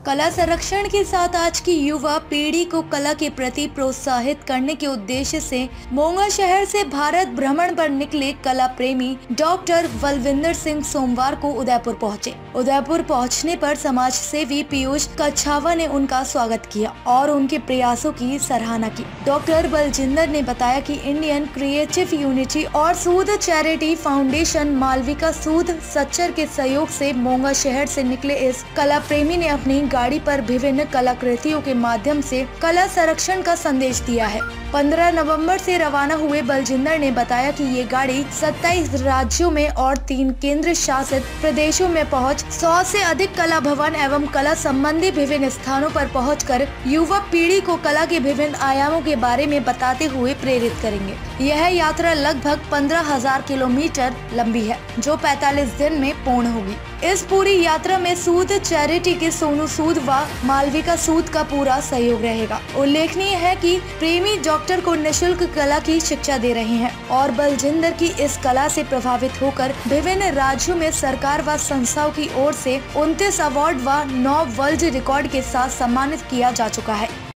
कला संरक्षण के साथ आज की युवा पीढ़ी को कला के प्रति प्रोत्साहित करने के उद्देश्य से मोगा शहर से भारत भ्रमण पर निकले कला प्रेमी डॉक्टर बलविंदर सिंह सोमवार को उदयपुर पहुंचे। उदयपुर पहुंचने पर समाज सेवी पीयूष कच्छावा ने उनका स्वागत किया और उनके प्रयासों की सराहना की। डॉक्टर बलजिंदर ने बताया कि इंडियन क्रिएटिव यूनिटी और सूद चैरिटी फाउंडेशन मालविका सूद सच्चर के सहयोग से मोगा शहर से निकले इस कला प्रेमी ने अपनी गाड़ी पर विभिन्न कलाकृतियों के माध्यम से कला संरक्षण का संदेश दिया है। 15 नवंबर से रवाना हुए बलजिंदर ने बताया कि ये गाड़ी 27 राज्यों में और 3 केंद्र शासित प्रदेशों में पहुंच 100 से अधिक कला भवन एवं कला संबंधी विभिन्न स्थानों पर पहुंचकर युवा पीढ़ी को कला के विभिन्न आयामों के बारे में बताते हुए प्रेरित करेंगे। यह यात्रा लगभग 15,000 किलोमीटर लंबी है, जो 45 दिन में पूर्ण होगी। इस पूरी यात्रा में सूद चैरिटी के सोनू सूद व मालविका सूद का पूरा सहयोग रहेगा। उल्लेखनीय है कि प्रेमी डॉक्टर को निःशुल्क कला की शिक्षा दे रहे हैं और बलजिंदर की इस कला से प्रभावित होकर विभिन्न राज्यों में सरकार व संस्थाओं की ओर से 29 अवार्ड व 9 वर्ल्ड रिकॉर्ड के साथ सम्मानित किया जा चुका है।